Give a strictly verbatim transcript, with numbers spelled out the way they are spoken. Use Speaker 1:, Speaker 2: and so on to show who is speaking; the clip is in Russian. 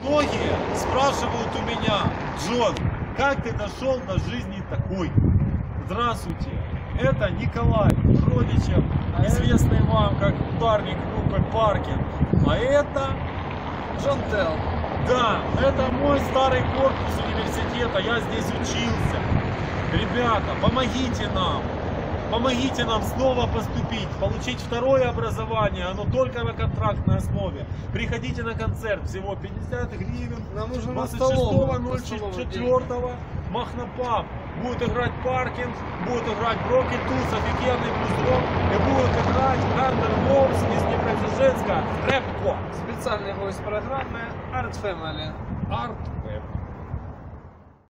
Speaker 1: Многие спрашивают у меня: Джон, как ты дошел до жизни такой? Здравствуйте, это Николай Родичев, известный вам как ударник группы Паркинг. А это
Speaker 2: Джон Телл.
Speaker 1: Да, это мой старый корпус университета, я здесь учился. Ребята, помогите нам. Помогите нам снова поступить, получить второе образование, оно только на контрактной основе. Приходите на концерт, всего пятьдесят гривен.
Speaker 2: Нам нужно на
Speaker 1: двадцать шестого ноль четвёртого Махнапаб. Будет играть Паркинг, будет играть Броки Туз, офигенный блюз-рок, и будет играть Гандер Моус из Днепродзержинска, рэп-ко.
Speaker 2: Специальный гость программы Art Family.
Speaker 1: Арт